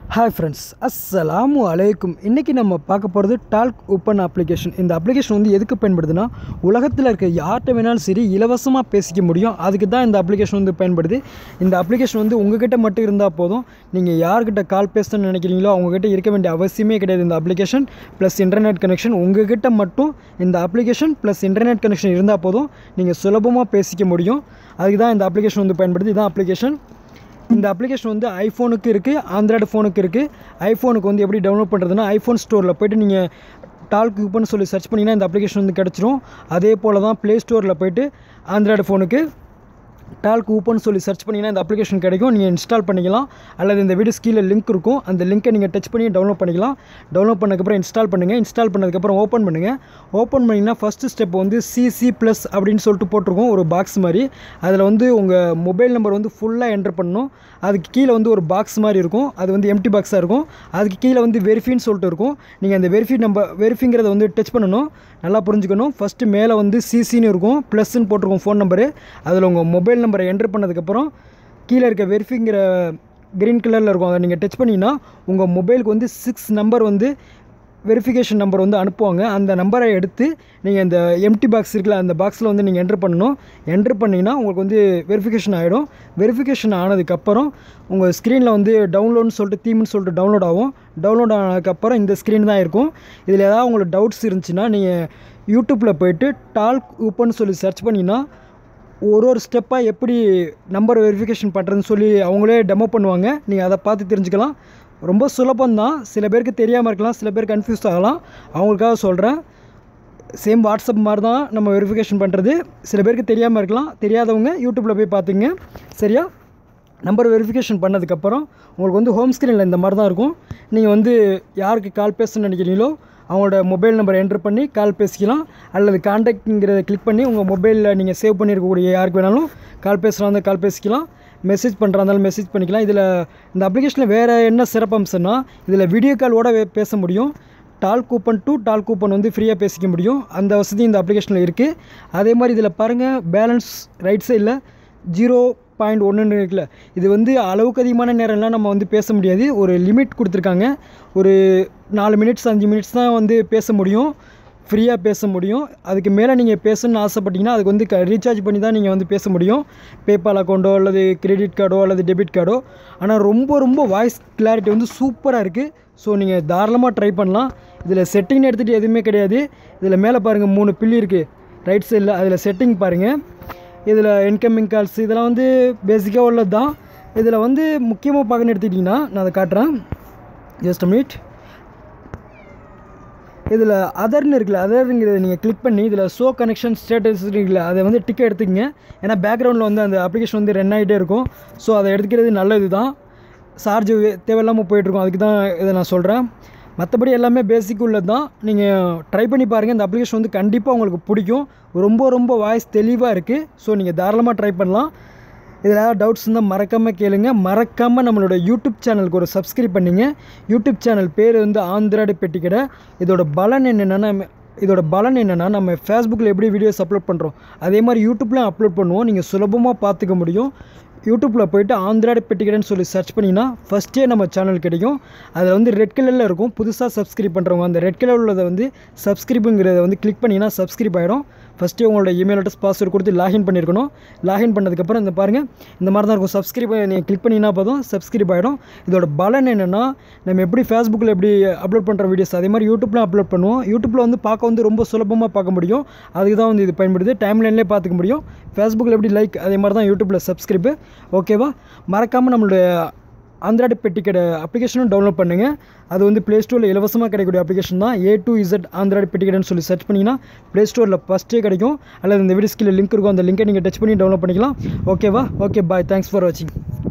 Hi friends, Assalamu alaikum. இன்னைக்கு நம்ம பார்க்க போறது Talkupon application. இந்த application வந்து எதுக்கு பயன்படுதுன்னா உலகத்துல இருக்க யார்ட்ட வேணாலும் சரி இலவசமா பேசிக்க முடியும். அதுக்கு தான் இந்த application வந்து பயன்படுது. இந்த application வந்து உங்ககிட்ட மட்டும் இருந்தா போதும். நீங்க யார்கிட்ட கால் பேசணும்னு நினைக்கிறீங்களோ அவங்க கிட்ட இருக்க வேண்டிய அவசியமே கிடையாது. இந்த application plus internet connection உங்ககிட்ட மட்டும் இந்த application plus internet connection இருந்தா போதும். நீங்க சுலபமா பேசிக்க முடியும். அதுக்கு தான் இந்த application வந்து பயன்படுது. இதான் application. இந்த அப்ளிகேஷன் வந்து ஐஃபோனுக்கு இருக்குது, ஆண்ட்ராய்டு ஃபோனுக்கு இருக்குது. ஐஃபோனுக்கு வந்து எப்படி டவுன்லோட் பண்ணுறதுன்னா ஐஃபோன் ஸ்டோரில் போய்ட்டு நீங்கள் டால்குப்பன் சொல்லி சர்ச் பண்ணிங்கன்னா இந்த அப்ளிகேஷன் வந்து கிடச்சிரும். அதே போல் தான் ப்ளே ஸ்டோரில் போய்ட்டு ஆண்ட்ராய்டு ஃபோனுக்கு டால்குப்பன் சொல்லி சர்ச் பண்ணிங்கன்னா இந்த அப்ளிகேஷன் கிடைக்கும். நீங்கள் இன்ஸ்டால் பண்ணிக்கலாம். அல்லது இந்த வீடியோ கீழே லிங்க் இருக்கும். அந்த லிங்க்கை நீங்கள் டச் பண்ணி டவுன்லோட் பண்ணிக்கலாம். டவுன்லோட் பண்ணதுக்கப்புறம் இன்ஸ்டால் பண்ணுங்கள். இன்ஸ்டால் பண்ணதுக்கப்புறம் ஓப்பன் பண்ணுங்கள். ஓப்பன் பண்ணிங்கன்னா ஃபஸ்ட்டு ஸ்டெப் வந்து சிசி ப்ளஸ் அப்படின்னு சொல்லிட்டு போட்டிருக்கோம் ஒரு பாக்ஸ் மாதிரி. அதில் வந்து உங்கள் மொபைல் நம்பர் வந்து ஃபுல்லாக என்ட்ரு பண்ணணும். அதுக்கு கீழே வந்து ஒரு பாக்ஸ் மாதிரி இருக்கும். அது வந்து எம்டி பாக்ஸாக இருக்கும். அதுக்கு கீழே வந்து வெரிஃபின்னு சொல்லிட்டு இருக்கும். நீங்கள் அந்த வெரிஃபிங்கிறத வந்து டச் பண்ணணும். நல்லா புரிஞ்சுக்கணும். ஃபஸ்ட்டு மேலே வந்து சிசின்னு இருக்கும், ப்ளஸ்ன்னு போட்டிருக்கோம் ஃபோன் நம்பரு. அதில் உங்கள் மொபைல் நம்பரை என்ட்ரு பண்ணதுக்கப்புறம் கீழே இருக்க வெரிஃபிங்கிற க்ரீன் கலரில் இருக்கும். அதை நீங்கள் டச் பண்ணிங்கன்னா உங்கள் மொபைலுக்கு வந்து 6 நம்பர் வந்து வெரிஃபிகேஷன் நம்பர் வந்து அனுப்புவாங்க. அந்த நம்பரை எடுத்து நீங்கள் இந்த எம்டி பாக்ஸ் இருக்குல்ல அந்த பாக்ஸில் வந்து நீங்கள் என்ட்ரு பண்ணணும். என்ட்ரு பண்ணிங்கன்னா உங்களுக்கு வந்து வெரிஃபிகேஷன் ஆகிடும். வெரிஃபிகேஷன் ஆனதுக்கப்புறம் உங்கள் ஸ்க்ரீனில் வந்து டவுன்லோட்னு சொல்லிட்டு தீம்னு சொல்லிட்டு டவுன்லோட் ஆகும். டவுன்லோட் ஆனதுக்கப்புறம் இந்த ஸ்க்ரீன் தான் இருக்கும். இதில் ஏதாவது உங்களுக்கு டவுட்ஸ் இருந்துச்சுன்னா நீங்கள் யூடியூப்பில் போய்ட்டு டால்குப்பன் சொல்லி சர்ச் பண்ணிங்கன்னா ஒரு ஸ்டெப்பாக எப்படி நம்பர் வெரிஃபிகேஷன் பண்ணுறதுன்னு சொல்லி அவங்களே டெமோ பண்ணுவாங்க. நீங்கள் அதை பார்த்து தெரிஞ்சுக்கலாம். ரொம்ப சுலபந்தான். சில பேருக்கு தெரியாமல் இருக்கலாம், சில பேர் கன்ஃபியூஸ் ஆகலாம். அவங்களுக்காக சொல்கிறேன். சேம் வாட்ஸ்அப் மாதிரி தான் நம்ம வெரிஃபிகேஷன் பண்ணுறது. சில பேருக்கு தெரியாமல் இருக்கலாம். தெரியாதவங்க யூடியூப்பில் போய் பார்த்துங்க. சரியா? நம்பர் வெரிஃபிகேஷன் பண்ணதுக்கப்புறம் உங்களுக்கு வந்து ஹோம் ஸ்க்ரீனில் இந்த மாதிரி தான் இருக்கும். நீங்கள் வந்து யாருக்கு கால் பேசணும்னு நினைக்கிறீங்களோ அவங்களோட மொபைல் நம்பரை என்ட்ரு பண்ணி கால் பேசிக்கலாம். அல்லது கான்டாக்ட்ங்கிறத கிளிக் பண்ணி உங்கள் மொபைலில் நீங்கள் சேவ் பண்ணியிருக்கக்கூடிய யாருக்கு வேணாலும் கால் பேசுகிறாங்க கால் பேசிக்கலாம். மெசேஜ் பண்ணுறாந்தாலும் மெசேஜ் பண்ணிக்கலாம். இதில் இந்த அப்ளிகேஷனில் வேறு என்ன சிறப்பம்சம்னா இதில் வீடியோ காலோட பேச முடியும். டால்குப்பன் டு டால்குப்பன் வந்து ஃப்ரீயாக பேசிக்க முடியும். அந்த வசதி இந்த அப்ளிகேஷனில் இருக்குது. அதே மாதிரி இதில் பாருங்கள் பேலன்ஸ் ரைட் சைடில் 0.1 இருக்குல்ல, இது வந்து அளவுக்கு அதிகமான நேரம்லாம் நம்ம வந்து பேச முடியாது. ஒரு லிமிட் கொடுத்துருக்காங்க. ஒரு 4 மினிட்ஸ் 5 மினிட்ஸ் தான் வந்து பேச முடியும், ஃப்ரீயாக பேச முடியும். அதுக்கு மேலே நீங்கள் பேசணுன்னு ஆசைப்பட்டீங்கன்னா அதுக்கு வந்து ரீசார்ஜ் பண்ணி தான் நீங்கள் வந்து பேச முடியும். பேபால் அக்கௌண்ட்டோ அல்லது கிரெடிட் கார்டோ அல்லது டெபிட் கார்டோ. ஆனால் ரொம்ப வாய்ஸ் கிளாரிட்டி வந்து சூப்பராக இருக்குது. ஸோ நீங்கள் தாராளமாக ட்ரை பண்ணலாம். இதில் செட்டிங்னு எடுத்துகிட்டு எதுவுமே கிடையாது. இதில் மேலே பாருங்கள் 3 பில்லி இருக்குது ரைட் சைடில். அதில் செட்டிங் பாருங்கள். இதில் இன்கமிங் கால்ஸ் இதெல்லாம் வந்து பேசிக்காக உள்ளது தான். இதில் வந்து முக்கியமாக பார்க்கணுன்னு எடுத்துக்கிட்டிங்கன்னா நான் அதை காட்டுறேன். Just a minute. இதில் அதர்னு இருக்குல்ல, அதருங்கிறத நீங்கள் கிளிக் பண்ணி இதில் ஷோ கனெக்ஷன் ஸ்டேட்டஸ் இருக்குல்ல அதை வந்து டிக்கெட் எடுத்துக்கங்க. ஏன்னா பேக்ரவுண்டில் வந்து அந்த அப்ளிகேஷன் வந்து ரன் ஆகிட்டே இருக்கும். ஸோ அதை எடுத்துக்கிறது நல்லது தான். சார்ஜ் தேவையில்லாமல் போயிட்டுருக்கும். அதுக்கு தான் இதை நான் சொல்கிறேன். மற்றபடி எல்லாமே பேசிக் உள்ளது தான். நீங்கள் ட்ரை பண்ணி பாருங்கள். இந்த அப்ளிகேஷன் வந்து கண்டிப்பாக உங்களுக்கு பிடிக்கும். ரொம்ப வாய்ஸ் தெளிவாக இருக்குது. ஸோ நீங்கள் தாராளமாக ட்ரை பண்ணலாம். இதில் ஏதாவது டவுட்ஸ் இருந்தால் மறக்காமல் கேளுங்க. மறக்காமல் நம்மளோட யூடியூப் சேனலுக்கு ஒரு சப்ஸ்கிரைப் பண்ணிங்க. யூடியூப் சேனல் பேர் வந்து ஆண்ட்ராய்டு பெட்டி கடை. இதோட பலன் என்னென்னா நம்ம ஃபேஸ்புக்கில் எப்படி வீடியோஸ் அப்லோட் பண்ணுறோம் அதே மாதிரி யூடியூப்லேயும் அப்லோட் பண்ணுவோம். நீங்கள் சுலபமாக பார்த்துக்க முடியும். யூடியூப்பில் போய்ட்டு ஆண்ட்ராய்டு பெட்டி கடைன்னு சொல்லி சர்ச் பண்ணிங்கன்னா ஃபஸ்ட்டே நம்ம சேனல் கிடைக்கும். அதில் வந்து ரெட் கலரில் இருக்கும். புதுசாக சப்ஸ்கிரைப் பண்ணுறவங்க அந்த ரெட் கலரில் உள்ளதை வந்து சப்ஸ்கிரைப்புங்கிறத வந்து கிளிக் பண்ணிங்கன்னா சப்ஸ்கிரைப் ஆகிடும். ஃபஸ்ட்டே உங்களோட இமெயில் அட்ரஸ் பாஸ்வேர்டு கொடுத்து லாகின் பண்ணியிருக்கணும். லாகின் பண்ணதுக்கப்புறம் இந்த பாருங்கள் இந்த மாதிரி தான் இருக்கும். சப்ஸ்கிரைப் நீங்கள் கிளிக் பண்ணிங்கன்னா போதும் சப்ஸ்கிரைப் ஆகிடும். இதோட பலன் என்னென்னா நம்ம எப்படி ஃபேஸ்புக்கில் எப்படி அப்லோட் பண்ணுற வீடியோஸ் அதே மாதிரி யூடியூப்லாம் அப்லோட் பண்ணுவோம். யூடியூப்பில் வந்து பார்க்க வந்து ரொம்ப சுலபமாக பார்க்க முடியும். அதுக்கு தான் வந்து இது பயன்படுது. டைம்லைன்லேயே பார்த்துக்க முடியும். ஃபேஸ்புக்கில் எப்படி லைக் அதே மாதிரி தான் யூடியூப்பில் சப்ஸ்கிரைப்பு. ஓகேவா? மறக்காமல் நம்மளுடைய ஆண்ட்ராய்டு பெட்டி கடை அப்ளிகேஷனும் டவுன்லோட் பண்ணுங்கள். அது வந்து ப்ளே ஸ்டோரில் இலவசமாக கிடைக்கக்கூடிய அப்ளிகேஷன் தான். A to Z ஆண்ட்ராய்டு பெட்டி கடைன்னு சொல்லி சர்ச் பண்ணிங்கன்னா ப்ளே ஸ்டோரில் ஃபஸ்ட்டே கிடைக்கும். அல்லது இந்த வீடியோ கீழே லிங்க் இருக்கும். அந்த லிங்கை நீங்கள் டச் பண்ணி டவுன்லோட் பண்ணிக்கலாம். ஓகேவா? Okay bye. தேங்க்ஸ் ஃபார் வாட்சிங்.